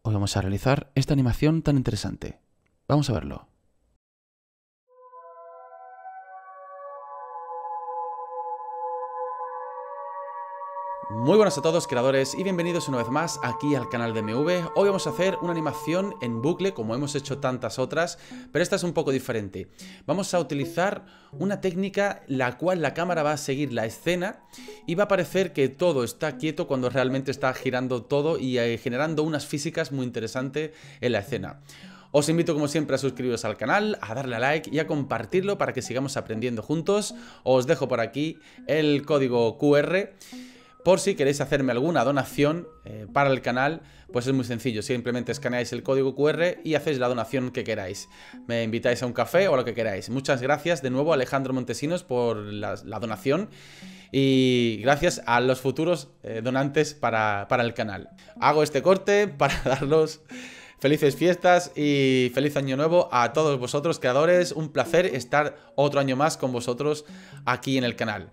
Hoy vamos a realizar esta animación tan interesante. Vamos a verlo. Muy buenas a todos, creadores, y bienvenidos una vez más aquí al canal de MV. Hoy vamos a hacer una animación en bucle, como hemos hecho tantas otras, pero esta es un poco diferente. Vamos a utilizar una técnica la cual la cámara va a seguir la escena y va a parecer que todo está quieto cuando realmente está girando todo y generando unas físicas muy interesantes en la escena. Os invito como siempre a suscribiros al canal, a darle a like y a compartirlo para que sigamos aprendiendo juntos. Os dejo por aquí el código QR. Por si queréis hacerme alguna donación para el canal, pues es muy sencillo. Simplemente escaneáis el código QR y hacéis la donación que queráis. Me invitáis a un café o lo que queráis. Muchas gracias de nuevo a Alejandro Montesinos por la donación. Y gracias a los futuros donantes para el canal. Hago este corte para daros felices fiestas y feliz año nuevo a todos vosotros, creadores. Un placer estar otro año más con vosotros aquí en el canal.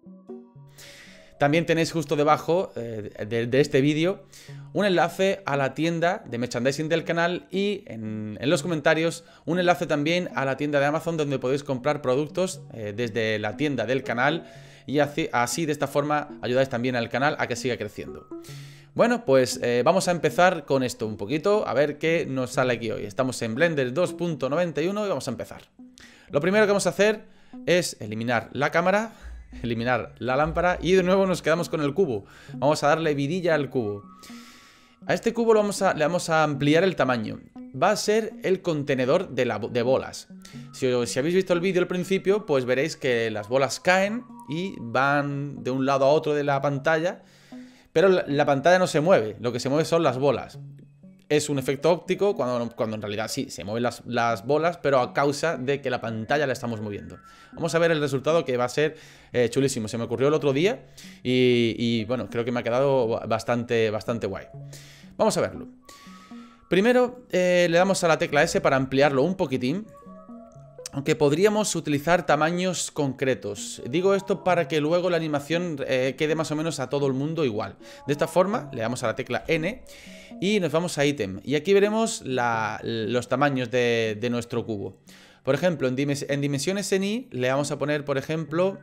También tenéis justo debajo de este vídeo un enlace a la tienda de merchandising del canal y en los comentarios un enlace también a la tienda de Amazon donde podéis comprar productos desde la tienda del canal y así de esta forma ayudáis también al canal a que siga creciendo. Bueno, pues vamos a empezar con esto un poquito, a ver qué nos sale aquí hoy. Estamos en Blender 2.91 y vamos a empezar. Lo primero que vamos a hacer es eliminar la cámara, eliminar la lámpara y de nuevo nos quedamos con el cubo. Vamos a darle vidilla al cubo. A este cubo le vamos a ampliar el tamaño. Va a ser el contenedor de bolas. Si habéis visto el vídeo al principio, pues veréis que las bolas caen y van de un lado a otro de la pantalla, pero la pantalla no se mueve, lo que se mueve son las bolas. Es un efecto óptico cuando en realidad sí, se mueven las bolas, pero a causa de que la pantalla la estamos moviendo. Vamos a ver el resultado, que va a ser chulísimo. Se me ocurrió el otro día y bueno, creo que me ha quedado bastante guay. Vamos a verlo. Primero le damos a la tecla S para ampliarlo un poquitín, aunque podríamos utilizar tamaños concretos. Digo esto para que luego la animación quede más o menos a todo el mundo igual. De esta forma le damos a la tecla N y nos vamos a ítem. Y aquí veremos los tamaños de nuestro cubo. Por ejemplo, en dimensiones en Y le vamos a poner, por ejemplo,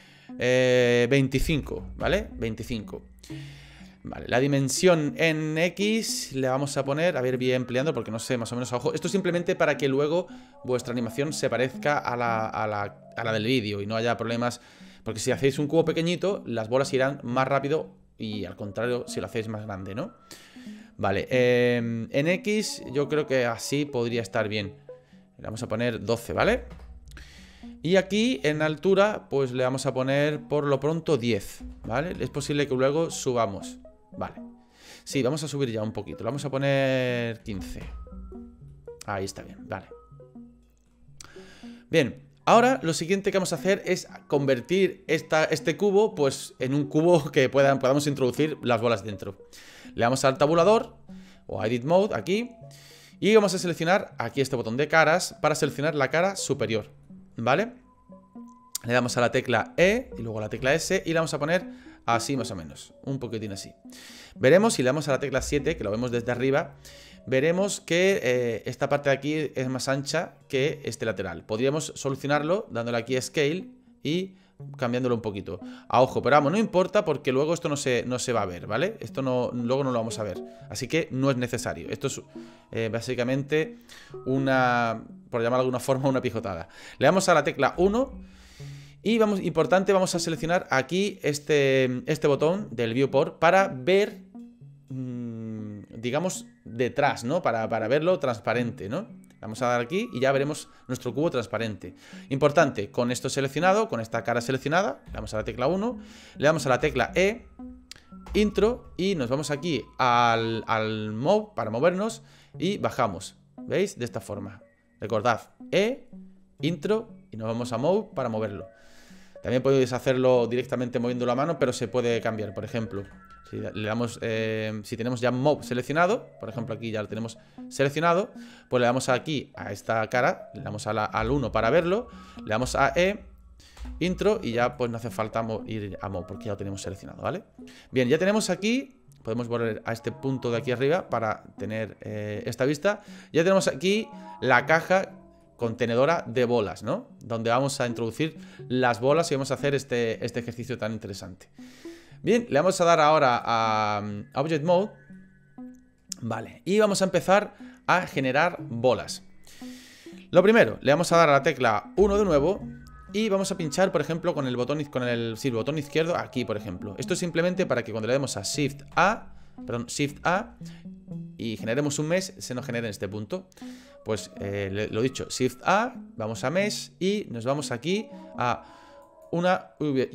25, ¿vale? 25. Vale, la dimensión en X le vamos a poner, a ver, voy ampliando porque no sé, más o menos a ojo. Esto es simplemente para que luego vuestra animación se parezca a la del vídeo y no haya problemas. Porque si hacéis un cubo pequeñito, las bolas irán más rápido y al contrario si lo hacéis más grande, ¿no? Vale, en X yo creo que así podría estar bien. Le vamos a poner 12, ¿vale? Y aquí en altura pues le vamos a poner por lo pronto 10, ¿vale? Es posible que luego subamos. Vale. Sí, vamos a subir ya un poquito. Le vamos a poner 15. Ahí está bien, vale. Bien, ahora lo siguiente que vamos a hacer es convertir este cubo pues en un cubo que podamos introducir las bolas dentro. Le damos al tabulador o a Edit Mode aquí y vamos a seleccionar aquí este botón de caras para seleccionar la cara superior, ¿vale? Le damos a la tecla E y luego a la tecla S y le vamos a poner así más o menos, un poquitín así. Veremos, si le damos a la tecla 7, que lo vemos desde arriba, veremos que esta parte de aquí es más ancha que este lateral. Podríamos solucionarlo dándole aquí a Scale y cambiándolo un poquito. A ojo, pero vamos, no importa porque luego esto no se va a ver, ¿vale? Esto luego no lo vamos a ver. Así que no es necesario. Esto es básicamente por llamarlo de alguna forma, una pijotada. Le damos a la tecla 1. Y importante, vamos a seleccionar aquí este botón del Viewport para ver, digamos, detrás, ¿no? Para verlo transparente, ¿no? Vamos a dar aquí y ya veremos nuestro cubo transparente. Importante, con esto seleccionado, con esta cara seleccionada, le damos a la tecla 1, le damos a la tecla E, Intro, y nos vamos aquí al Move para movernos y bajamos. ¿Veis? De esta forma. Recordad, E, Intro, y nos vamos a Move para moverlo. También podéis hacerlo directamente moviendo la mano, pero se puede cambiar. Por ejemplo, si le damos, si tenemos ya Move seleccionado, por ejemplo aquí ya lo tenemos seleccionado, pues le damos aquí a esta cara, le damos al 1 para verlo, le damos a E, Intro, y ya pues no hace falta ir a Move porque ya lo tenemos seleccionado, ¿vale? Bien, ya tenemos aquí podemos volver a este punto de aquí arriba para tener esta vista. Ya tenemos aquí la caja contenedora de bolas, ¿no? Donde vamos a introducir las bolas y vamos a hacer este ejercicio tan interesante. Bien, le vamos a dar ahora a Object Mode. Vale, y vamos a empezar a generar bolas. Lo primero, le vamos a dar a la tecla 1 de nuevo y vamos a pinchar, por ejemplo, con el botón izquierdo aquí, por ejemplo. Esto es simplemente para que cuando le demos a Shift A y generemos un mesh, se nos genere en este punto. Pues lo dicho, Shift A, vamos a mesh y nos vamos aquí a una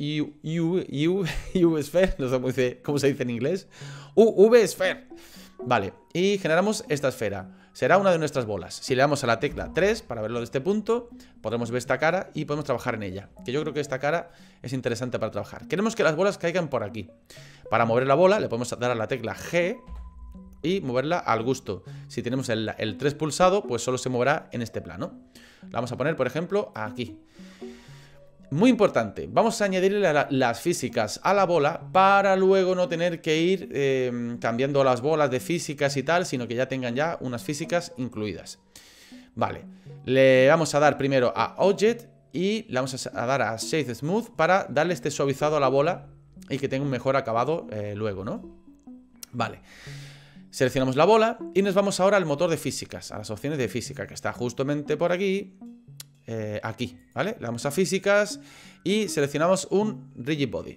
V-Sphere, no sé cómo se dice en inglés, V-Sphere. Vale, y generamos esta esfera. Será una de nuestras bolas. Si le damos a la tecla 3 para verlo de este punto, podremos ver esta cara y podemos trabajar en ella. Que yo creo que esta cara es interesante para trabajar. Queremos que las bolas caigan por aquí. Para mover la bola le podemos dar a la tecla G y moverla al gusto. Si tenemos el 3 pulsado, pues solo se moverá en este plano. La vamos a poner, por ejemplo, aquí. Muy importante, vamos a añadirle las físicas a la bola para luego no tener que ir cambiando las bolas de físicas y tal, sino que ya tengan ya unas físicas incluidas. Vale, le vamos a dar primero a Object y le vamos a dar a Shade Smooth para darle este suavizado a la bola y que tenga un mejor acabado luego, ¿no? Vale, seleccionamos la bola y nos vamos ahora al motor de físicas, a las opciones de física, que está justamente por aquí. Aquí, ¿vale? Le damos a físicas y seleccionamos un Rigid Body.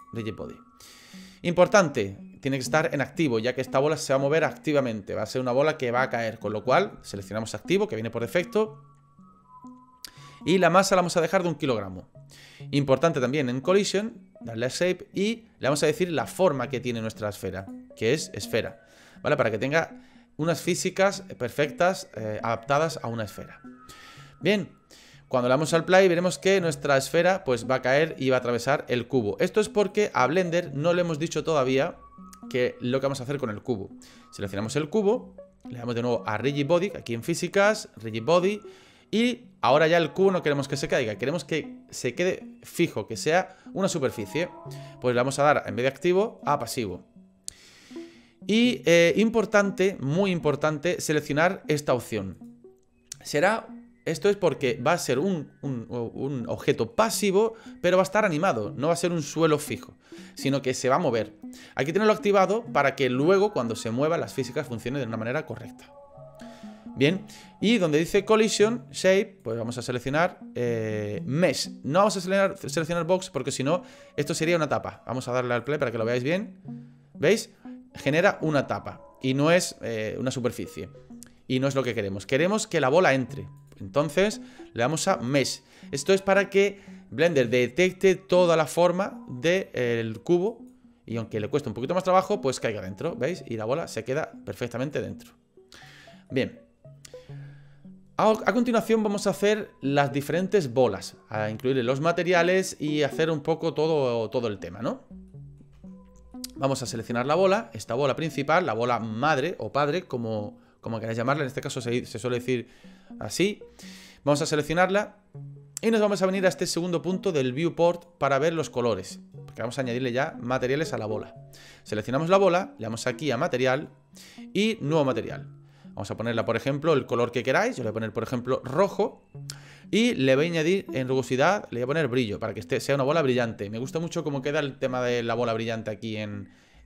Importante, tiene que estar en activo, ya que esta bola se va a mover activamente. Va a ser una bola que va a caer, con lo cual seleccionamos activo, que viene por defecto. Y la masa la vamos a dejar de 1 kilogramo. Importante también en Collision, darle a Shape y le vamos a decir la forma que tiene nuestra esfera, que es esfera, ¿vale? Para que tenga unas físicas perfectas, adaptadas a una esfera. Bien, cuando le damos al play veremos que nuestra esfera pues va a caer y va a atravesar el cubo. Esto es porque a Blender no le hemos dicho todavía que lo que vamos a hacer con el cubo. Seleccionamos el cubo, le damos de nuevo a Rigid Body, aquí en físicas, Rigid Body, y ahora ya el cubo no queremos que se caiga, queremos que se quede fijo, que sea una superficie. Pues le vamos a dar, en vez de activo, a pasivo. Y importante, muy importante, seleccionar esta opción. Esto es porque va a ser un objeto pasivo, pero va a estar animado, no va a ser un suelo fijo, sino que se va a mover. Hay que tenerlo activado para que luego, cuando se mueva, las físicas funcionen de una manera correcta. Bien, y donde dice Collision, Shape, pues vamos a seleccionar Mesh. No vamos a seleccionar Box porque si no, esto sería una tapa. Vamos a darle al play para que lo veáis bien. ¿Veis? Genera una tapa y no es una superficie. Y no es lo que queremos. Queremos que la bola entre. Entonces le damos a Mesh. Esto es para que Blender detecte toda la forma del cubo y aunque le cueste un poquito más trabajo, pues caiga dentro, ¿veis? Y la bola se queda perfectamente dentro. Bien. A continuación vamos a hacer las diferentes bolas, a incluir los materiales y hacer un poco todo el tema, ¿no? Vamos a seleccionar la bola, esta bola principal, la bola madre o padre, como queráis llamarla, en este caso se suele decir así. Vamos a seleccionarla y nos vamos a venir a este segundo punto del viewport para ver los colores, porque vamos a añadirle ya materiales a la bola. Seleccionamos la bola, le damos aquí a material y nuevo material. Vamos a ponerla, por ejemplo, el color que queráis. Yo le voy a poner, por ejemplo, rojo. Y le voy a añadir en rugosidad, le voy a poner brillo, para que sea una bola brillante. Me gusta mucho cómo queda el tema de la bola brillante aquí en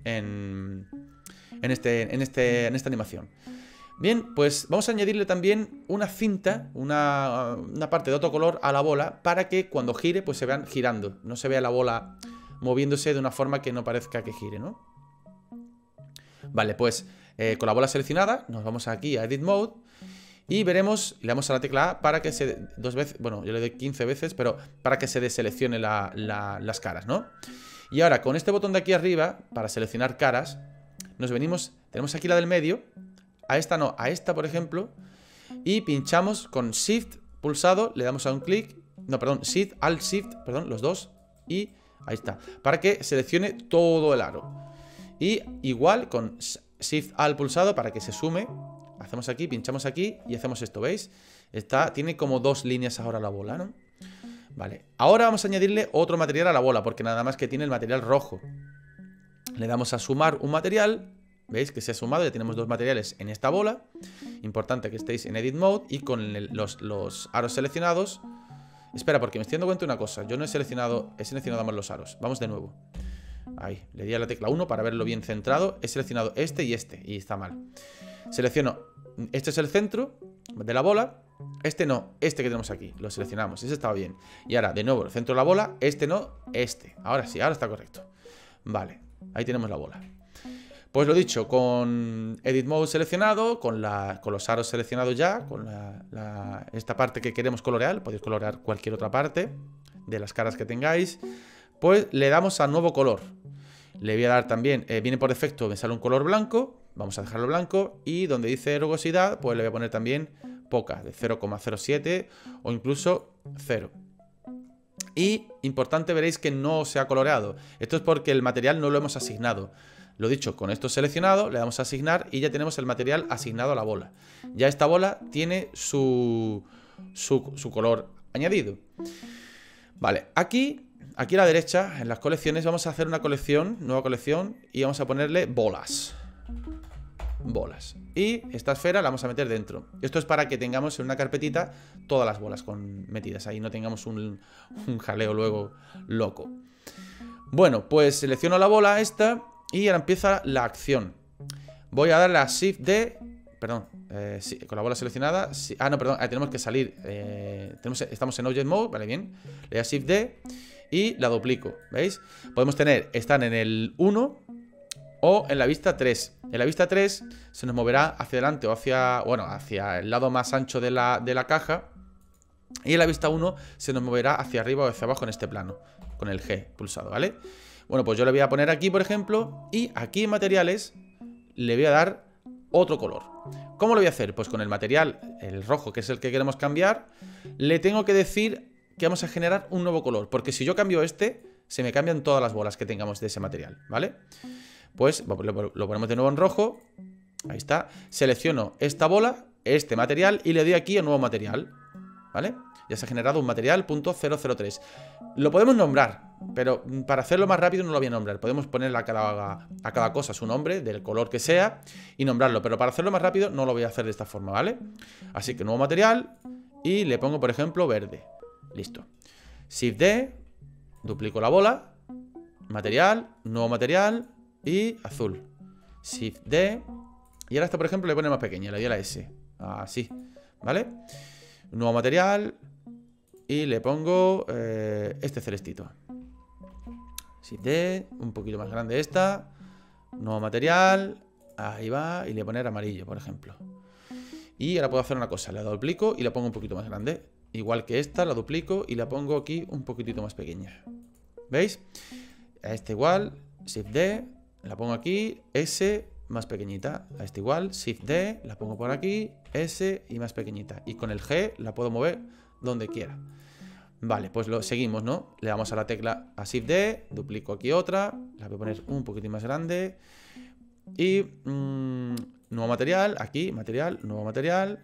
esta animación. Bien, pues vamos a añadirle también una cinta, una parte de otro color a la bola, para que cuando gire, pues se vean girando. No se vea la bola moviéndose de una forma que no parezca que gire, ¿no? Vale, pues con la bola seleccionada, nos vamos aquí a Edit Mode y veremos, le damos a la tecla A para que dos veces, bueno, yo le doy 15 veces, pero para que se deseleccione las caras, ¿no? Y ahora con este botón de aquí arriba, para seleccionar caras, nos venimos, tenemos aquí la del medio, a esta no, a esta por ejemplo, y pinchamos con Shift pulsado, le damos a un clic, no, perdón, Shift, Alt Shift, perdón, los dos, y ahí está, para que seleccione todo el aro. Y igual con Shift Alt pulsado para que se sume. Hacemos aquí, pinchamos aquí y hacemos esto, ¿veis? Tiene como dos líneas ahora la bola, ¿no? Vale, ahora vamos a añadirle otro material a la bola, porque nada más que tiene el material rojo. Le damos a sumar un material. ¿Veis que se ha sumado? Ya tenemos dos materiales en esta bola. Importante que estéis en Edit Mode y con los aros seleccionados. Espera, porque me estoy dando cuenta de una cosa. Yo no he seleccionado ambos los aros. Vamos de nuevo. Ahí, le di a la tecla 1 para verlo bien centrado. He seleccionado este, y está mal. Selecciono, este es el centro de la bola. Este no, este que tenemos aquí. Lo seleccionamos, ese estaba bien. Y ahora, de nuevo, el centro de la bola. Este no, este. Ahora sí, ahora está correcto. Vale, ahí tenemos la bola. Pues lo dicho, con Edit Mode seleccionado, con los aros seleccionados ya, con esta parte que queremos colorear, podéis colorear cualquier otra parte de las caras que tengáis, pues le damos a nuevo color. Le voy a dar también, viene por defecto, me sale un color blanco, vamos a dejarlo blanco, y donde dice rugosidad, pues le voy a poner también poca, de 0,07 o incluso 0. Y, importante, veréis que no se ha coloreado. Esto es porque el material no lo hemos asignado. Lo dicho, con esto seleccionado, le damos a asignar y ya tenemos el material asignado a la bola. Ya esta bola tiene su color añadido. Vale, aquí a la derecha, en las colecciones, vamos a hacer una colección, nueva colección, y vamos a ponerle bolas. Bolas. Y esta esfera la vamos a meter dentro. Esto es para que tengamos en una carpetita todas las bolas metidas ahí, no tengamos un jaleo luego loco. Bueno, pues selecciono la bola esta y ahora empieza la acción. Voy a darle a Shift D. Perdón, sí, con la bola seleccionada. Sí, no, perdón, tenemos que salir. Estamos en Object Mode, vale, bien. Le doy a Shift D y la duplico, ¿veis? Podemos están en el 1 o en la vista 3. En la vista 3 se nos moverá hacia adelante o hacia el lado más ancho de la caja. Y en la vista 1 se nos moverá hacia arriba o hacia abajo en este plano, con el G pulsado, ¿vale? Bueno, pues yo le voy a poner aquí, por ejemplo, y aquí en materiales le voy a dar otro color. ¿Cómo lo voy a hacer? Pues con el material, el rojo, que es el que queremos cambiar, le tengo que decir que vamos a generar un nuevo color, porque si yo cambio se me cambian todas las bolas que tengamos de ese material, ¿vale? Pues lo ponemos de nuevo en rojo. Ahí está. Selecciono esta bola, este material, y le doy aquí a nuevo material, ¿vale? Ya se ha generado un material .003. Lo podemos nombrar, pero para hacerlo más rápido no lo voy a nombrar. Podemos ponerle a cada cosa su nombre, del color que sea, y nombrarlo. Pero para hacerlo más rápido no lo voy a hacer de esta forma, ¿vale? Así que nuevo material, y le pongo, por ejemplo, verde. Listo. Shift D, duplico la bola, material, nuevo material, y azul. Shift D, y ahora esta, por ejemplo, le pone más pequeña, le doy a la S. Así, ¿vale? Nuevo material, y le pongo este celestito. Shift D, un poquito más grande esta. Nuevo material, ahí va, y le voy a poner amarillo, por ejemplo. Y ahora puedo hacer una cosa, la duplico y la pongo un poquito más grande. Igual que esta, la duplico y la pongo aquí un poquitito más pequeña. ¿Veis? A esta igual, Shift D, la pongo aquí, S, más pequeñita. A esta igual, Shift D, la pongo por aquí, S y más pequeñita. Y con el G la puedo mover donde quiera. Vale, pues lo seguimos, ¿no? Le damos a la tecla a Shift D, duplico aquí otra, la voy a poner un poquitín más grande. Y nuevo material, aquí, material, nuevo material,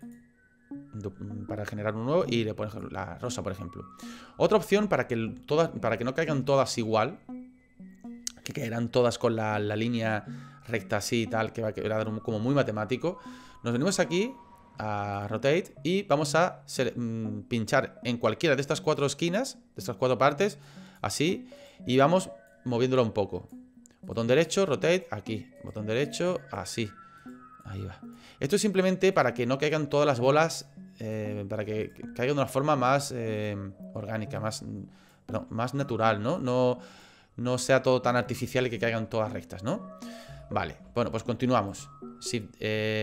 para generar un nuevo, y le pongo la rosa, por ejemplo. Otra opción para que no caigan todas igual, que caerán todas con la línea recta así y tal, que va a quedar como muy matemático. Nos venimos aquí a Rotate y vamos a pinchar en cualquiera de estas 4 esquinas, de estas 4 partes, así, y vamos moviéndolo un poco. Botón derecho, Rotate, aquí. Botón derecho, así. Ahí va. Esto es simplemente para que no caigan todas las bolas, para que caigan de una forma más orgánica, más natural, ¿no? No sea todo tan artificial y que caigan todas rectas, ¿no? Vale, bueno, pues continuamos. Shift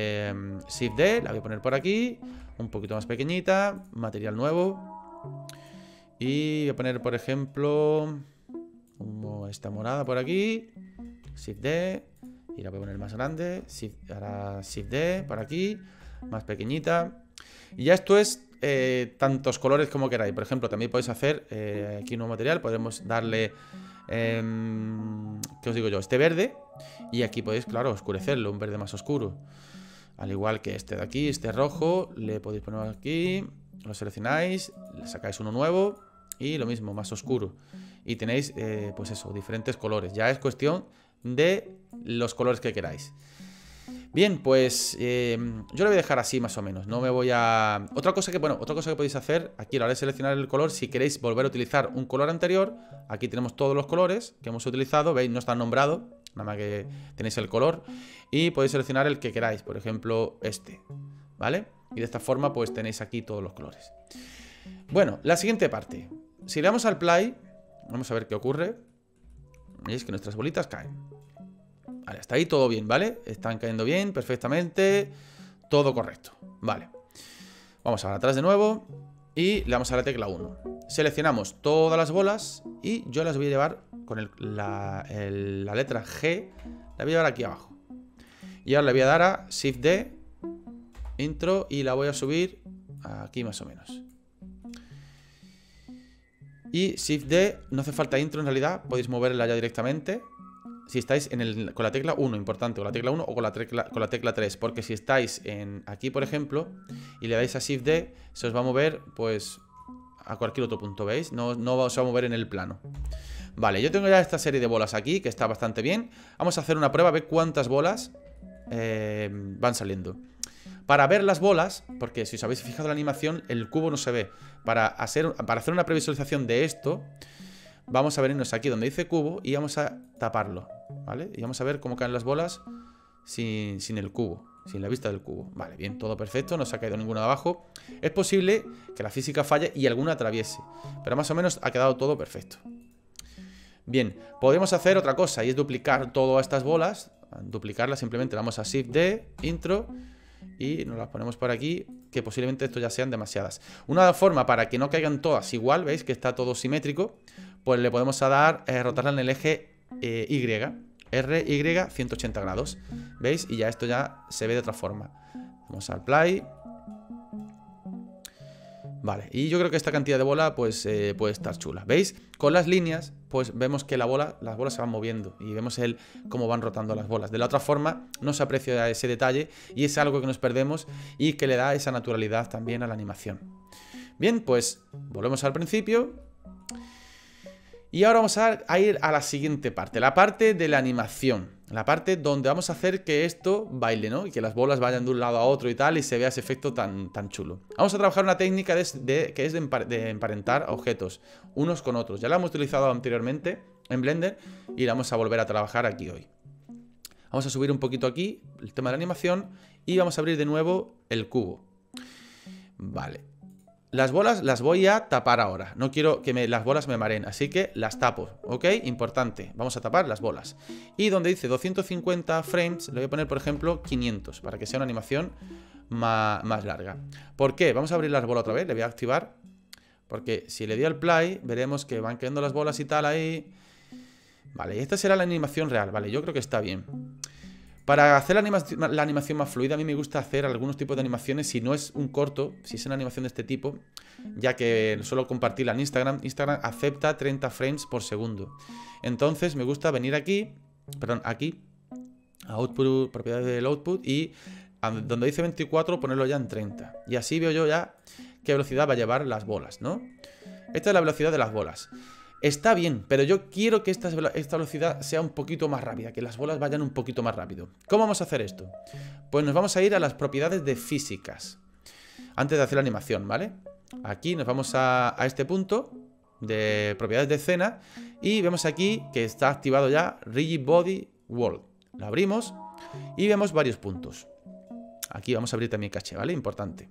D, la voy a poner por aquí, un poquito más pequeñita, material nuevo. Y voy a poner, por ejemplo, esta morada por aquí. Shift D, y la voy a poner más grande. Ahora Shift D, por aquí, más pequeñita. Y ya esto es tantos colores como queráis. Por ejemplo, también podéis hacer aquí un nuevo material. Podemos darle, ¿qué os digo yo? Este verde. Y aquí podéis, claro, oscurecerlo, un verde más oscuro. Al igual que este de aquí, este rojo, le podéis poner aquí, lo seleccionáis, le sacáis uno nuevo y lo mismo, más oscuro. Y tenéis, pues eso, diferentes colores. Ya es cuestión de los colores que queráis. Bien, pues yo lo voy a dejar así más o menos. No me voy a... Otra cosa que podéis hacer, aquí a la hora de seleccionar el color, si queréis volver a utilizar un color anterior, aquí tenemos todos los colores que hemos utilizado, veis, no están nombrados, nada más que tenéis el color, y podéis seleccionar el que queráis, por ejemplo, este, ¿vale? Y de esta forma pues tenéis aquí todos los colores. Bueno, la siguiente parte. Si le damos al play, vamos a ver qué ocurre. Veis que nuestras bolitas caen. Vale, hasta ahí todo bien, ¿vale? Están cayendo bien, perfectamente. Todo correcto, vale. Vamos ahora atrás de nuevo y le damos a la tecla 1. Seleccionamos todas las bolas y yo las voy a llevar con la letra G. La voy a llevar aquí abajo. Y ahora le voy a dar a Shift D, Intro, y la voy a subir aquí más o menos. Y Shift D, no hace falta intro en realidad, podéis moverla ya directamente. Si estáis con la tecla 1, importante, con la tecla 1 o con la tecla 3. Porque si estáis aquí, por ejemplo, y le dais a Shift D, se os va a mover pues a cualquier otro punto, ¿veis? No se va a mover en el plano. Vale, yo tengo ya esta serie de bolas aquí, que está bastante bien. Vamos a hacer una prueba, a ver cuántas bolas van saliendo. Para ver las bolas, porque si os habéis fijado en la animación, el cubo no se ve. Para hacer una previsualización de esto, vamos a venirnos aquí donde dice cubo y vamos a taparlo, ¿vale? Y vamos a ver cómo caen las bolas sin el cubo, sin la vista del cubo. Vale, bien, todo perfecto, no se ha caído ninguna de abajo. Es posible que la física falle y alguna atraviese, pero más o menos ha quedado todo perfecto. Bien, podemos hacer otra cosa y es duplicar todas estas bolas. Duplicarlas simplemente le damos a Shift D, Intro, y nos las ponemos por aquí, que posiblemente esto ya sean demasiadas. Una forma para que no caigan todas igual, veis que está todo simétrico, pues le podemos dar, rotarla en el eje RY 180 grados, ¿veis? Y ya esto ya se ve de otra forma. Vamos al play. Vale, y yo creo que esta cantidad de bola pues puede estar chula. ¿Veis? Con las líneas pues vemos que las bolas se van moviendo y vemos cómo van rotando las bolas. De la otra forma no se aprecia ese detalle y es algo que nos perdemos y que le da esa naturalidad también a la animación. Bien, pues volvemos al principio. Y ahora vamos a ir a la siguiente parte, la parte de la animación. La parte donde vamos a hacer que esto baile, ¿no? Y que las bolas vayan de un lado a otro y tal, y se vea ese efecto tan chulo. Vamos a trabajar una técnica que es de emparentar objetos unos con otros. Ya la hemos utilizado anteriormente en Blender y la vamos a volver a trabajar aquí hoy. Vamos a subir un poquito aquí el tema de la animación y vamos a abrir de nuevo el cubo. Vale. Las bolas las voy a tapar ahora. No quiero que las bolas me mareen, así que las tapo, ¿ok? Importante, vamos a tapar las bolas. Y donde dice 250 frames, le voy a poner, por ejemplo, 500, para que sea una animación más larga. ¿Por qué? Vamos a abrir las bolas otra vez, le voy a activar. Porque si le doy al play, veremos que van quedando las bolas y tal ahí. Vale, y esta será la animación real, vale, yo creo que está bien. Para hacer la animación más fluida, a mí me gusta hacer algunos tipos de animaciones. Si no es un corto, si es una animación de este tipo, ya que suelo compartirla en Instagram. Instagram acepta 30 frames por segundo. Entonces me gusta venir aquí, perdón, aquí, a Output, propiedades del Output, y donde dice 24 ponerlo ya en 30. Y así veo yo ya qué velocidad va a llevar las bolas, ¿no? Esta es la velocidad de las bolas. Está bien, pero yo quiero que esta velocidad sea un poquito más rápida, que las bolas vayan un poquito más rápido. ¿Cómo vamos a hacer esto? Pues nos vamos a ir a las propiedades de físicas, antes de hacer la animación, ¿vale? Aquí nos vamos a este punto de propiedades de escena y vemos aquí que está activado ya Rigid Body World. Lo abrimos y vemos varios puntos. Aquí vamos a abrir también caché, ¿vale? Importante.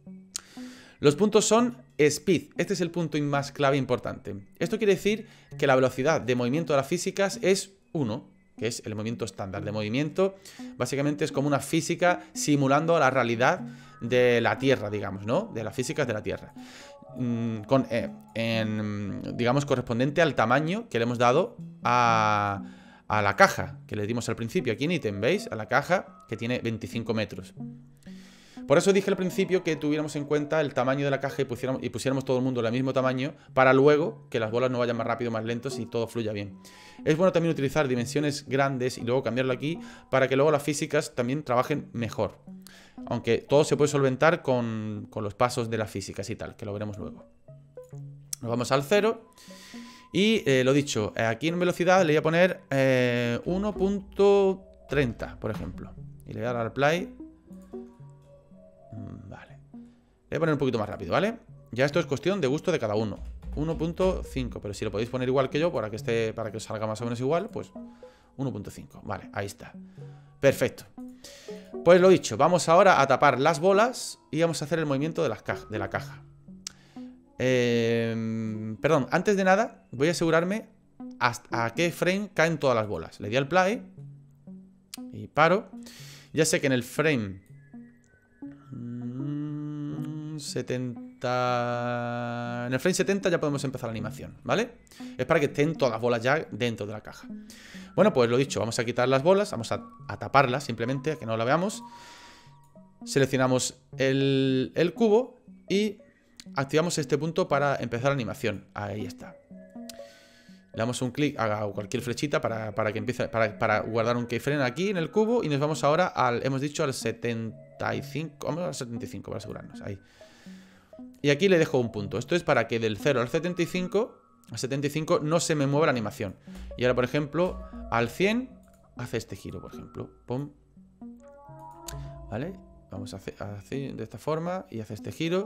Los puntos son speed, este es el punto más clave importante. Esto quiere decir que la velocidad de movimiento de las físicas es 1, que es el movimiento estándar de movimiento. Básicamente es como una física simulando la realidad de la Tierra, digamos, ¿no? De las físicas de la Tierra. Digamos, correspondiente al tamaño que le hemos dado a la caja que le dimos al principio, aquí en ítem, ¿veis? A la caja que tiene 25 metros. Por eso dije al principio que tuviéramos en cuenta el tamaño de la caja y pusiéramos todo el mundo del mismo tamaño para luego que las bolas no vayan más rápido, más lentos y todo fluya bien. Es bueno también utilizar dimensiones grandes y luego cambiarlo aquí para que luego las físicas también trabajen mejor. Aunque todo se puede solventar con los pasos de las físicas y tal, que lo veremos luego. Nos vamos al 0 Y lo dicho, aquí en velocidad le voy a poner 1.30, por ejemplo. Y le voy a dar al play. Vale. Le voy a poner un poquito más rápido, ¿vale? Ya esto es cuestión de gusto de cada uno. 1.5, pero si lo podéis poner igual que yo, para que os salga más o menos igual, pues 1.5. Vale, ahí está. Perfecto. Pues lo dicho, vamos ahora a tapar las bolas y vamos a hacer el movimiento de la caja. Perdón, antes de nada voy a asegurarme hasta a qué frame caen todas las bolas. Le doy al play y paro. Ya sé que en el frame 70... En el frame 70 ya podemos empezar la animación, ¿vale? Es para que estén todas las bolas ya dentro de la caja. Bueno, pues lo dicho, vamos a quitar las bolas, vamos a taparlas simplemente, a que no la veamos. Seleccionamos el cubo y activamos este punto para empezar la animación. Ahí está. Le damos un clic a cualquier flechita para que empiece, para guardar un keyframe aquí en el cubo. Y nos vamos ahora al, hemos dicho, al 75. Vamos al 75 para asegurarnos. Ahí. Y aquí le dejo un punto. Esto es para que del 0 al 75 no se me mueva la animación. Y ahora, por ejemplo, al 100 hace este giro, por ejemplo. Pum. ¿Vale? Vamos a hacer de esta forma y hace este giro.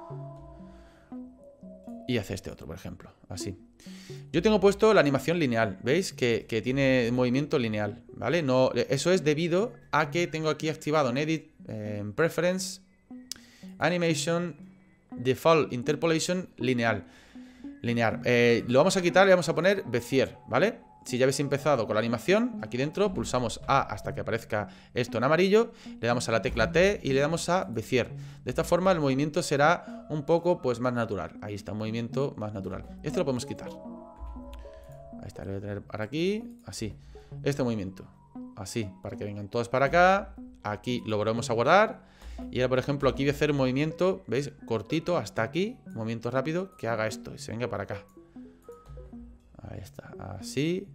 Y hace este otro, por ejemplo. Así. Yo tengo puesto la animación lineal. ¿Veis? Que tiene movimiento lineal. ¿Vale? No, eso es debido a que tengo aquí activado en Edit, Preference, Animation, Default Interpolation lineal. Lo vamos a quitar y vamos a poner Bezier, ¿vale? Si ya habéis empezado con la animación, aquí dentro pulsamos A hasta que aparezca esto en amarillo, le damos a la tecla T y le damos a Bezier. De esta forma el movimiento será un poco pues más natural. Ahí está, un movimiento más natural. Esto lo podemos quitar. Ahí está, lo voy a tener para aquí, así. Este movimiento, así, para que vengan todos para acá. Aquí lo volvemos a guardar. Y ahora, por ejemplo, aquí voy a hacer un movimiento, ¿veis? Cortito hasta aquí, un movimiento rápido que haga esto y se venga para acá. Ahí está, así.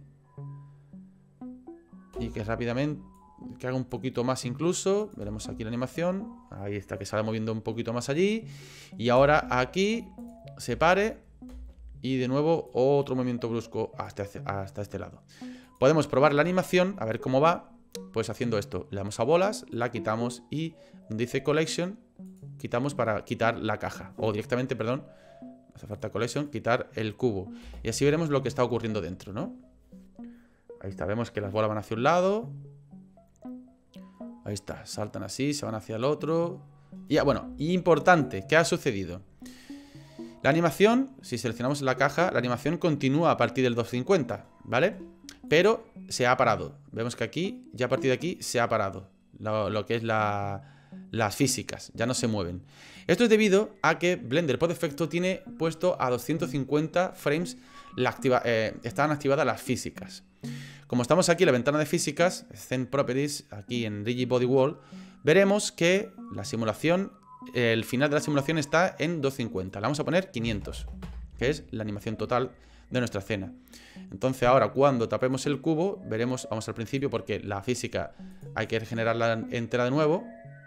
Y que rápidamente, que haga un poquito más incluso. Veremos aquí la animación. Ahí está, que se va moviendo un poquito más allí. Y ahora aquí se pare. Y de nuevo otro movimiento brusco hasta este lado. Podemos probar la animación, a ver cómo va. Pues haciendo esto, le damos a bolas, la quitamos y donde dice Collection, quitamos para quitar la caja. O directamente, perdón, no hace falta Collection, quitar el cubo. Y así veremos lo que está ocurriendo dentro, ¿no? Ahí está, vemos que las bolas van hacia un lado. Ahí está, saltan así, se van hacia el otro. Y ya, bueno, importante, ¿qué ha sucedido? La animación, si seleccionamos la caja, la animación continúa a partir del 250, ¿vale? Pero se ha parado. Vemos que aquí, ya a partir de aquí, se ha parado lo que es las físicas, ya no se mueven. Esto es debido a que Blender por defecto tiene puesto a 250 frames, están activadas las físicas. Como estamos aquí en la ventana de físicas, Scene Properties, aquí en Rigid Body Wall, veremos que la simulación, el final de la simulación está en 250. Le vamos a poner 500, que es la animación total de nuestra escena. Entonces ahora cuando tapemos el cubo, veremos, vamos al principio porque la física hay que generarla entera de nuevo.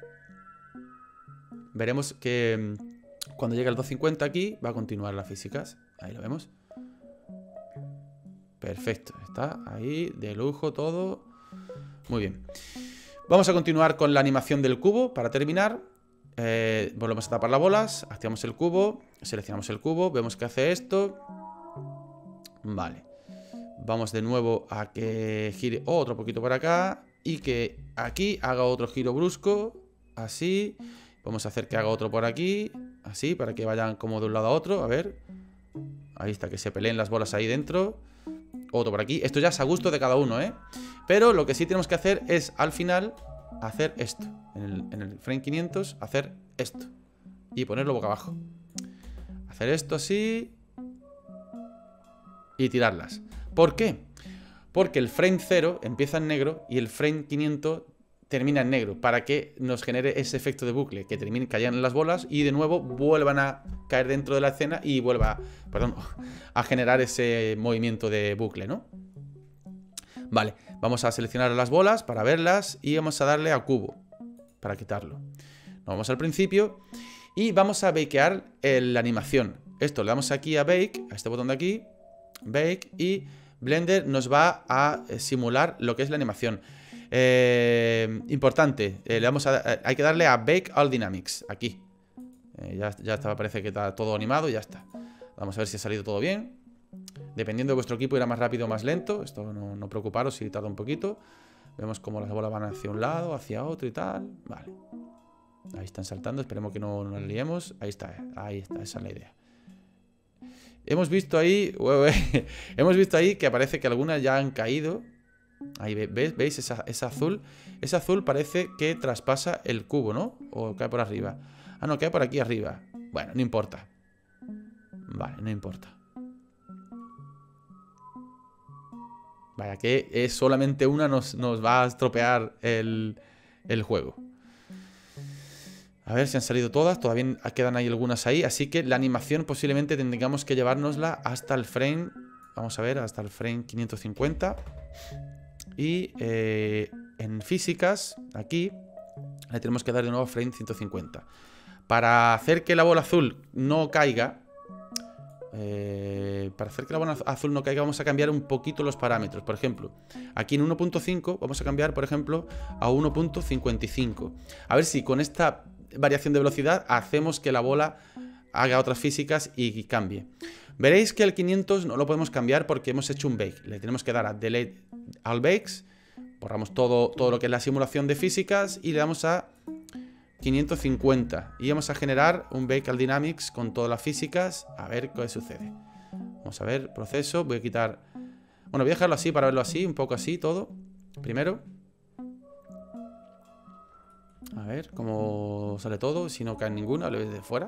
Veremos que cuando llegue al 250 aquí va a continuar las físicas. Ahí lo vemos. Perfecto, está ahí de lujo todo. Muy bien. Vamos a continuar con la animación del cubo para terminar. Volvemos a tapar las bolas, activamos el cubo, seleccionamos el cubo, vemos que hace esto. Vale. Vamos de nuevo a que gire otro poquito por acá y que aquí haga otro giro brusco, así. Vamos a hacer que haga otro por aquí, así, para que vayan como de un lado a otro. A ver. Ahí está, que se peleen las bolas ahí dentro. Otro por aquí. Esto ya es a gusto de cada uno, ¿eh? Pero lo que sí tenemos que hacer es, al final, hacer esto. En el frame 500, hacer esto. Y ponerlo boca abajo. Hacer esto así. Y tirarlas. ¿Por qué? Porque el frame 0 empieza en negro y el frame 500 termina en negro, para que nos genere ese efecto de bucle, que caigan las bolas y de nuevo vuelvan a caer dentro de la escena y vuelva, perdón, a generar ese movimiento de bucle, ¿no? Vale, vamos a seleccionar las bolas para verlas y vamos a darle a cubo para quitarlo. Nos vamos al principio y vamos a bakear la animación. Esto le damos aquí a bake, a este botón de aquí. Bake, y Blender nos va a simular lo que es la animación. Importante, hay que darle a Bake All Dynamics, aquí. Ya está, parece que está todo animado y ya está. Vamos a ver si ha salido todo bien. Dependiendo de vuestro equipo irá más rápido o más lento. Esto no preocuparos si tarda un poquito. Vemos cómo las bolas van hacia un lado, hacia otro y tal. Vale. Ahí están saltando, esperemos que no nos liemos. Ahí está, esa es la idea. Hemos visto ahí hemos visto ahí que parece que algunas ya han caído. Ahí veis esa azul. Esa azul parece que traspasa el cubo, ¿no? O cae por arriba. Ah, no, cae por aquí arriba. Bueno, no importa. Vale, no importa. Vaya, que es solamente una nos va a estropear el juego. A ver si han salido todas. Todavía quedan ahí algunas ahí. Así que la animación posiblemente tendríamos que llevárnosla hasta el frame. Vamos a ver, hasta el frame 550. Y en físicas, aquí, le tenemos que dar de nuevo frame 150. Para hacer que la bola azul no caiga... vamos a cambiar un poquito los parámetros. Por ejemplo, aquí en 1.5 vamos a cambiar, por ejemplo, a 1.55. A ver si con esta variación de velocidad hacemos que la bola haga otras físicas y cambie. Veréis que el 500 no lo podemos cambiar porque hemos hecho un bake. Le tenemos que dar a Delete All Bakes. Borramos todo lo que es la simulación de físicas y le damos a 550 y vamos a generar un Bake All Dynamics con todas las físicas. A ver qué sucede. Vamos a ver, proceso, voy a quitar... Bueno, voy a dejarlo así para verlo así, un poco así todo. Primero. A ver cómo sale todo, si no cae ninguna, lo veis de fuera.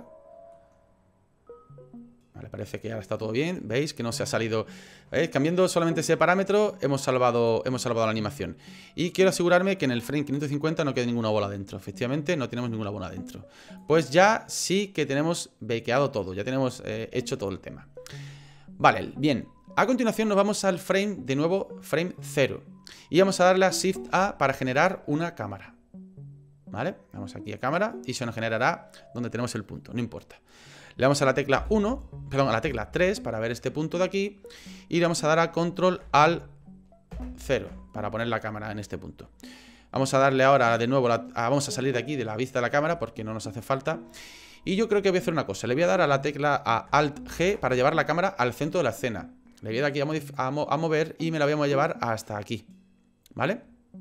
Vale, parece que ahora está todo bien. ¿Veis? Que no se ha salido... Cambiando solamente ese parámetro hemos salvado la animación. Y quiero asegurarme que en el frame 550 no quede ninguna bola dentro. Efectivamente, no tenemos ninguna bola dentro. Pues ya sí que tenemos bakeado todo. Ya tenemos hecho todo el tema. Vale, bien. A continuación nos vamos al frame, de nuevo, frame 0. Y vamos a darle a Shift A para generar una cámara. ¿Vale? Vamos aquí a cámara y se nos generará donde tenemos el punto. No importa. Le damos a la tecla 1, perdón, a la tecla 3 para ver este punto de aquí. Y le vamos a dar a Control Alt 0 para poner la cámara en este punto. Vamos a darle ahora de nuevo, vamos a salir de aquí de la vista de la cámara porque no nos hace falta. Y yo creo que voy a hacer una cosa. Le voy a dar a la tecla Alt G para llevar la cámara al centro de la escena. Le voy a dar aquí a mover y me la voy a llevar hasta aquí. ¿Vale?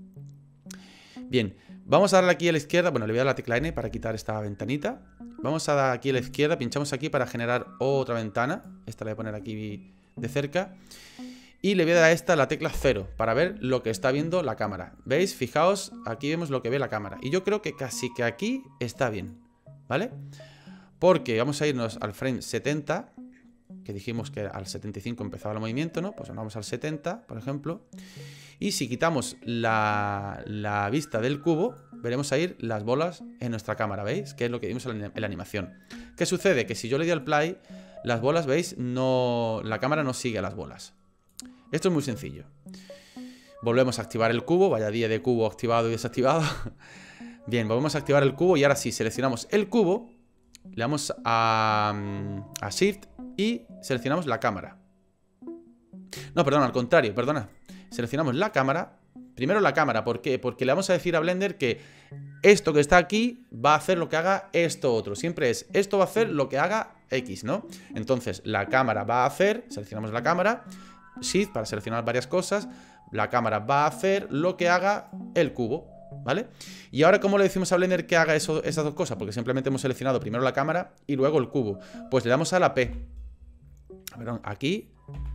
Bien, vamos a darle aquí a la izquierda. Bueno, le voy a dar la tecla N para quitar esta ventanita. Vamos a dar aquí a la izquierda, pinchamos aquí para generar otra ventana. Esta la voy a poner aquí de cerca. Y le voy a dar a esta la tecla 0 para ver lo que está viendo la cámara. ¿Veis? Fijaos, aquí vemos lo que ve la cámara. Y yo creo que casi que aquí está bien, ¿vale? Porque vamos a irnos al frame 70, que dijimos que al 75 empezaba el movimiento, ¿no? Pues vamos al 70, por ejemplo. Y si quitamos la vista del cubo, veremos ahí las bolas en nuestra cámara, ¿veis? Que es lo que vimos en la animación. ¿Qué sucede? Que si yo le doy al play, las bolas, ¿veis? La cámara no sigue a las bolas. Esto es muy sencillo. Volvemos a activar el cubo, vaya día de cubo activado y desactivado. Bien, volvemos a activar el cubo y ahora sí, seleccionamos el cubo, le damos a Shift y seleccionamos la cámara. No, perdón, al contrario, perdona. Seleccionamos la cámara. Primero la cámara, ¿por qué? Porque le vamos a decir a Blender que esto que está aquí va a hacer lo que haga esto otro. Siempre es, esto va a hacer lo que haga X, ¿no? Entonces, la cámara va a hacer, seleccionamos la cámara, Shift para seleccionar varias cosas, la cámara va a hacer lo que haga el cubo, ¿vale? Y ahora, ¿cómo le decimos a Blender que haga esas dos cosas? Porque simplemente hemos seleccionado primero la cámara y luego el cubo. Pues le damos a la P. Perdón, aquí...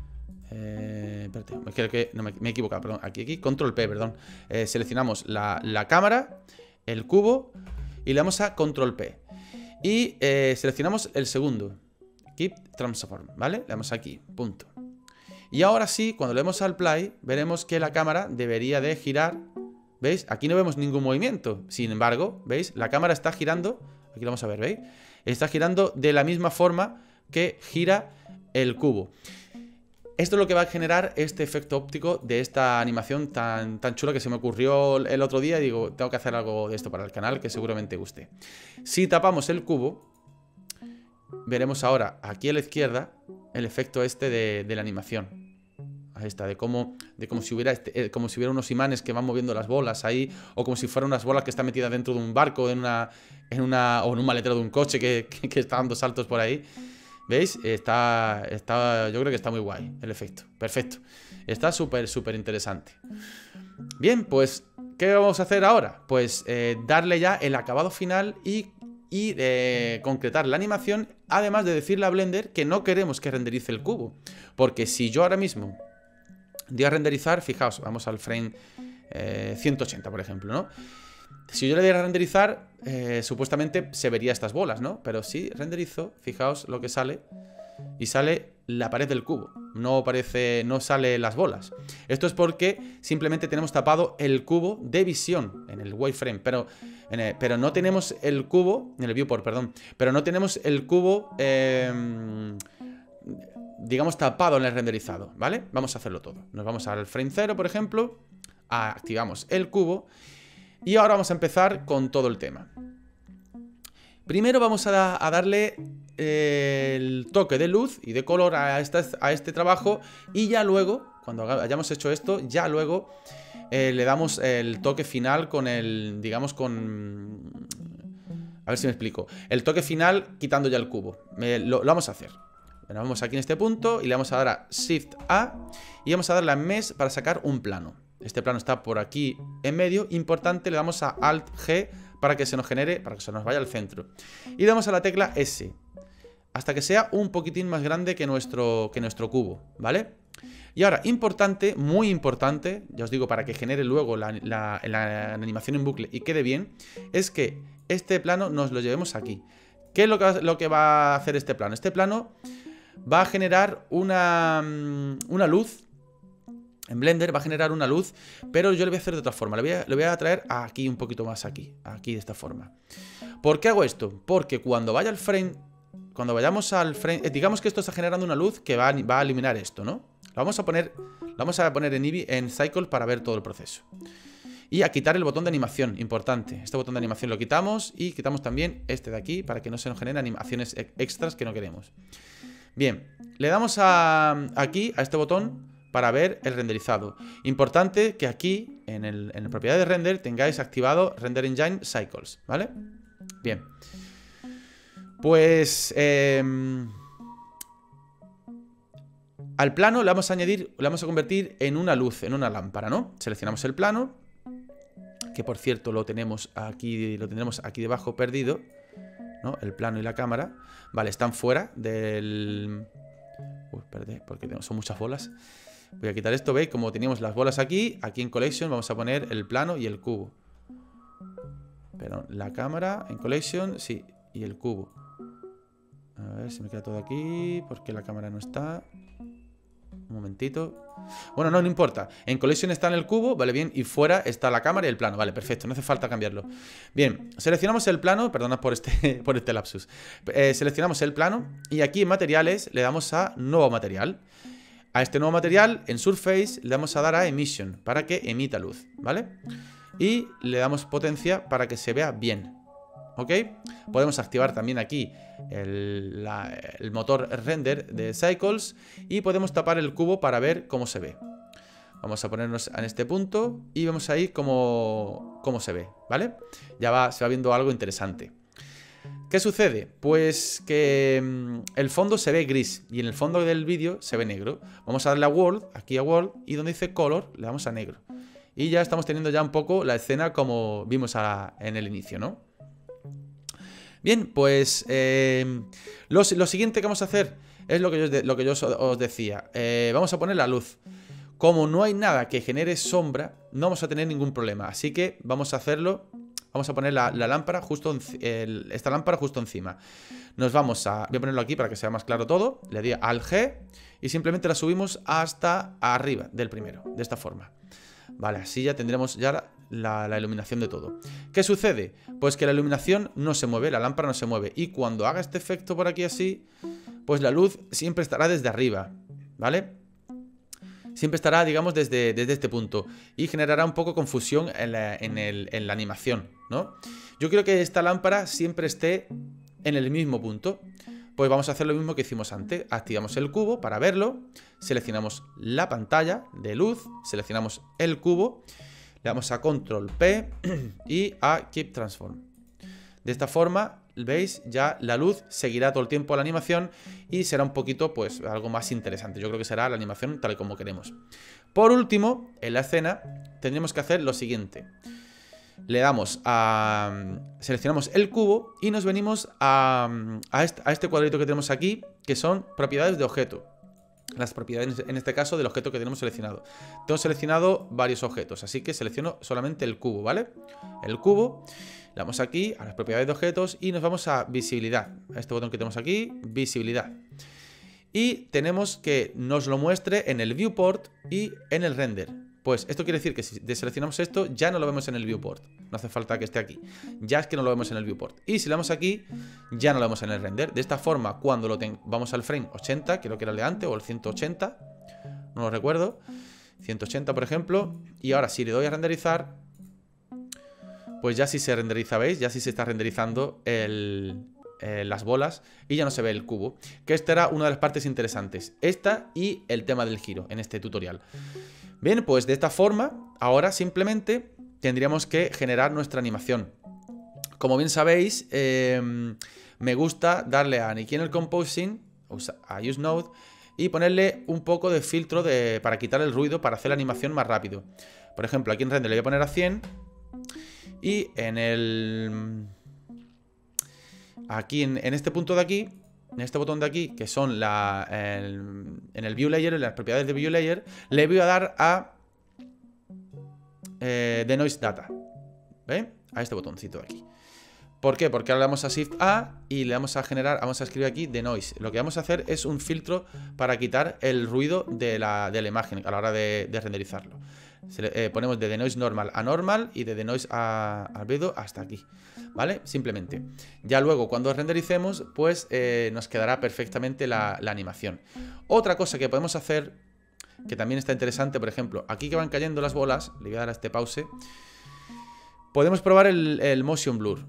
espérate, creo que no, me he equivocado, perdón. Aquí, Control P, perdón. Seleccionamos la cámara, el cubo y le damos a Control P. Y seleccionamos el segundo, Keep Transform, ¿vale? Le damos aquí, punto. Y ahora sí, cuando le demos al play, veremos que la cámara debería de girar. ¿Veis? Aquí no vemos ningún movimiento. Sin embargo, ¿veis? La cámara está girando. Aquí lo vamos a ver, ¿veis? Está girando de la misma forma que gira el cubo. Esto es lo que va a generar este efecto óptico de esta animación tan chula que se me ocurrió el otro día. Y digo, tengo que hacer algo de esto para el canal que seguramente guste. Si tapamos el cubo, veremos ahora aquí a la izquierda el efecto este de la animación. Ahí está, de como si hubiera unos imanes que van moviendo las bolas ahí, o como si fueran unas bolas que están metidas dentro de un barco, o en un maletero de un coche que está dando saltos por ahí. ¿Veis? Yo creo que está muy guay el efecto. Perfecto. Está súper interesante. Bien, pues, ¿qué vamos a hacer ahora? Pues darle ya el acabado final y concretar la animación, además de decirle a Blender que no queremos que renderice el cubo. Porque si yo ahora mismo doy a renderizar, fijaos, vamos al frame 180, por ejemplo, ¿no? Si yo le diera a renderizar, supuestamente se vería estas bolas, ¿no? Pero si renderizo, fijaos lo que sale. Y sale la pared del cubo. No sale las bolas. Esto es porque simplemente tenemos tapado el cubo de visión en el wireframe. Pero no tenemos el cubo, en el viewport, perdón. Pero no tenemos el cubo, digamos, tapado en el renderizado, ¿vale? Vamos a hacerlo todo. Nos vamos al frame 0, por ejemplo. Activamos el cubo. Y ahora vamos a empezar con todo el tema. Primero vamos a darle el toque de luz y de color a este trabajo. Y ya luego, cuando hayamos hecho esto, ya luego le damos el toque final con el, digamos, con... A ver si me explico. El toque final quitando ya el cubo. Lo vamos a hacer. Bueno, vamos aquí en este punto y le vamos a dar a Shift A. Y vamos a darle a Mesh para sacar un plano. Este plano está por aquí en medio. Importante, le damos a Alt G para que se nos genere, para que se nos vaya al centro. Y damos a la tecla S hasta que sea un poquitín más grande que nuestro cubo, ¿vale? Y ahora, importante, muy importante, ya os digo, para que genere luego la animación en bucle y quede bien, es que este plano nos lo llevemos aquí. ¿Qué es lo que va a hacer este plano? Este plano va a generar una luz. En Blender va a generar una luz, pero yo lo voy a hacer de otra forma. Lo voy a traer aquí un poquito más aquí de esta forma. ¿Por qué hago esto? Porque cuando vayamos al frame, digamos que esto está generando una luz que va a eliminar esto, ¿no? Lo vamos a poner en Cycle para ver todo el proceso. Y a quitar el botón de animación, importante. Este botón de animación lo quitamos y quitamos también este de aquí para que no se nos generen animaciones extras que no queremos. Bien, le damos aquí a este botón para ver el renderizado. Importante que aquí, en la propiedad de render, tengáis activado Render Engine Cycles, ¿vale? Bien. Pues al plano le vamos a convertir en una luz, en una lámpara, ¿no? Seleccionamos el plano, que por cierto lo tenemos aquí debajo perdido, ¿no? El plano y la cámara. Vale, están fuera del... Uy, espérate, porque son muchas bolas. Voy a quitar esto, ¿veis? Como teníamos las bolas aquí en Collection vamos a poner el plano y el cubo. Pero la cámara en Collection, sí, y el cubo. A ver si me queda todo aquí, porque la cámara no está. Un momentito. Bueno, no importa. En Collection está en el cubo, vale, bien, y fuera está la cámara y el plano. Vale, perfecto, no hace falta cambiarlo. Bien, seleccionamos el plano, perdona por este lapsus. Seleccionamos el plano y aquí en materiales le damos a nuevo material. A este nuevo material, en Surface, le vamos a dar a Emission para que emita luz, ¿vale? Y le damos potencia para que se vea bien, ¿ok? Podemos activar también aquí el motor render de Cycles y podemos tapar el cubo para ver cómo se ve. Vamos a ponernos en este punto y vemos ahí cómo se ve, ¿vale? Se va viendo algo interesante. ¿Qué sucede? Pues que el fondo se ve gris y en el fondo del vídeo se ve negro. Vamos a darle a World, aquí a World, y donde dice Color le damos a negro. Y ya estamos teniendo ya un poco la escena como vimos en el inicio, ¿no? Bien, pues lo siguiente que vamos a hacer es lo que yo os decía. Vamos a poner la luz. Como no hay nada que genere sombra, no vamos a tener ningún problema. Así que vamos a hacerlo. Vamos a poner la lámpara esta lámpara justo encima. Voy a ponerlo aquí para que sea más claro todo. Le doy al G y simplemente la subimos hasta arriba del primero, de esta forma. Vale, así ya tendremos la iluminación de todo. ¿Qué sucede? Pues que la iluminación no se mueve, la lámpara no se mueve. Y cuando haga este efecto por aquí así, pues la luz siempre estará desde arriba, ¿vale? Siempre estará, digamos, desde este punto. Y generará un poco confusión en la animación, ¿no? Yo quiero que esta lámpara siempre esté en el mismo punto. pues vamos a hacer lo mismo que hicimos antes. Activamos el cubo para verlo, seleccionamos la pantalla de luz, seleccionamos el cubo, le damos a Control P y a Keep Transform. De esta forma, veis, ya la luz seguirá todo el tiempo la animación y será un poquito, pues, algo más interesante. Yo creo que será la animación tal como queremos. Por último, en la escena, tendremos que hacer lo siguiente. Le damos a... seleccionamos el cubo y nos venimos a este cuadrito que tenemos aquí, que son propiedades de objeto. Las propiedades, en este caso, del objeto que tenemos seleccionado. Tengo seleccionado varios objetos, así que selecciono solamente el cubo, ¿vale? El cubo, le damos aquí a las propiedades de objetos y nos vamos a visibilidad. A este botón que tenemos aquí, visibilidad. Y tenemos que nos lo muestre en el viewport y en el render. Pues esto quiere decir que si deseleccionamos esto, ya no lo vemos en el viewport. No hace falta que esté aquí. Ya es que no lo vemos en el viewport. Y si le damos aquí, ya no lo vemos en el render. De esta forma, cuando vamos al frame 80, creo que era el de antes, o el 180, no lo recuerdo. 180, por ejemplo. Y ahora, si le doy a renderizar, pues ya sí se renderiza, ¿veis? Ya sí se está renderizando las bolas y ya no se ve el cubo. Que esta era una de las partes interesantes. Esta y el tema del giro en este tutorial. Bien, pues de esta forma, ahora simplemente tendríamos que generar nuestra animación. Como bien sabéis, me gusta darle a Aquí en el Composing, a Use Node, y ponerle un poco de filtro para quitar el ruido, para hacer la animación más rápido. Por ejemplo, aquí en Render le voy a poner a 100 y aquí en este punto de aquí, en este botón de aquí, que son en el View Layer, en las propiedades de View Layer, le voy a dar a Denoise Data. ¿Veis? A este botoncito de aquí. ¿Por qué? Porque ahora le damos a Shift A y le vamos a generar, vamos a escribir aquí Denoise. Lo que vamos a hacer es un filtro para quitar el ruido de la imagen a la hora de renderizarlo. Ponemos de Denoise Normal a Normal y de Denoise a Albedo hasta aquí, ¿vale? Simplemente. Ya luego cuando rendericemos, pues nos quedará perfectamente la animación. Otra cosa que podemos hacer, que también está interesante, por ejemplo, aquí que van cayendo las bolas, le voy a dar a este pause, podemos probar el Motion Blur.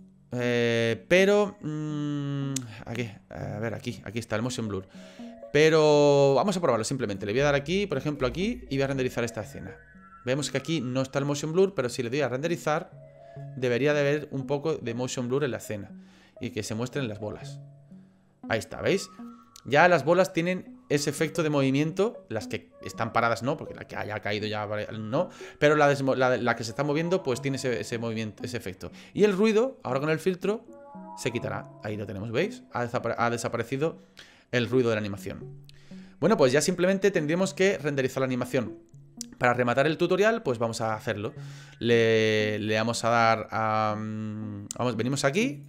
Pero aquí, a ver, aquí está el Motion Blur. Pero vamos a probarlo simplemente. Le voy a dar aquí, por ejemplo aquí, y voy a renderizar esta escena. Vemos que aquí no está el Motion Blur, pero si le doy a renderizar, debería de haber un poco de Motion Blur en la escena y que se muestren las bolas. Ahí está, ¿veis? Ya las bolas tienen ese efecto de movimiento. Las que están paradas no, porque la que haya caído ya no. Pero la que se está moviendo pues tiene ese movimiento, ese efecto. Y el ruido, ahora con el filtro, se quitará. Ahí lo tenemos, ¿veis? Ha desaparecido el ruido de la animación. Bueno, pues ya simplemente tendríamos que renderizar la animación. Para rematar el tutorial, pues vamos a hacerlo. Le vamos a dar a... venimos aquí,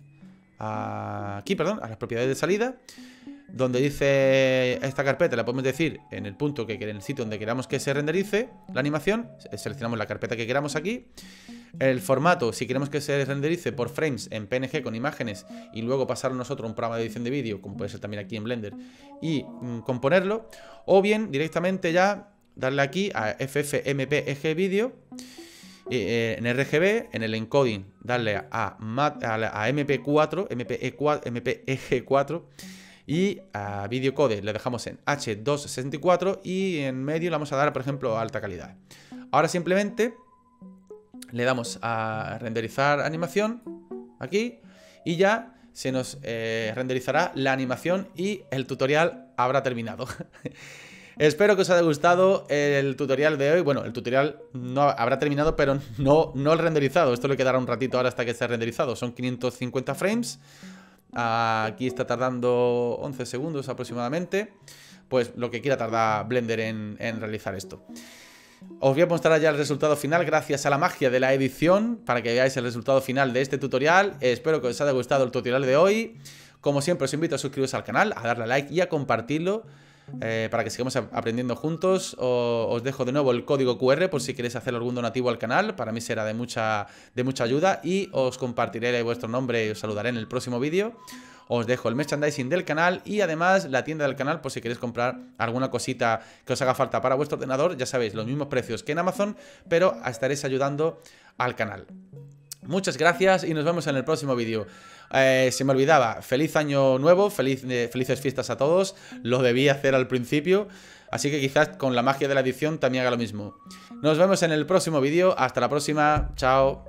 a las propiedades de salida, donde dice esta carpeta, le podemos decir en el punto en el sitio donde queramos que se renderice la animación. Seleccionamos la carpeta que queramos aquí. El formato, si queremos que se renderice por frames en PNG con imágenes y luego pasar nosotros un programa de edición de vídeo, como puede ser también aquí en Blender, y componerlo, o bien directamente ya darle aquí a FFmpeg Video, en RGB, en el encoding darle a MP4, MPEG4 y a Videocode le dejamos en H264 y en medio le vamos a dar, por ejemplo, a alta calidad. Ahora simplemente le damos a renderizar animación aquí y ya se nos renderizará la animación y el tutorial habrá terminado. Espero que os haya gustado el tutorial de hoy. Bueno, el tutorial no habrá terminado, pero no el renderizado. Esto le quedará un ratito ahora hasta que esté renderizado. Son 550 frames. Aquí está tardando 11 segundos aproximadamente. Pues lo que quiera tardar Blender en realizar esto. Os voy a mostrar ya el resultado final gracias a la magia de la edición, para que veáis el resultado final de este tutorial. Espero que os haya gustado el tutorial de hoy. Como siempre, os invito a suscribiros al canal, a darle a like y a compartirlo, para que sigamos aprendiendo juntos. Os dejo de nuevo el código QR por si queréis hacer algún donativo al canal. Para mí será de mucha ayuda y os compartiré vuestro nombre y os saludaré en el próximo vídeo. Os dejo el merchandising del canal y además la tienda del canal por si queréis comprar alguna cosita que os haga falta para vuestro ordenador. Ya sabéis, los mismos precios que en Amazon, pero estaréis ayudando al canal. Muchas gracias y nos vemos en el próximo vídeo. Se me olvidaba, feliz año nuevo, felices fiestas a todos. Lo debí hacer al principio, así que quizás con la magia de la edición también haga lo mismo. Nos vemos en el próximo vídeo, hasta la próxima, chao.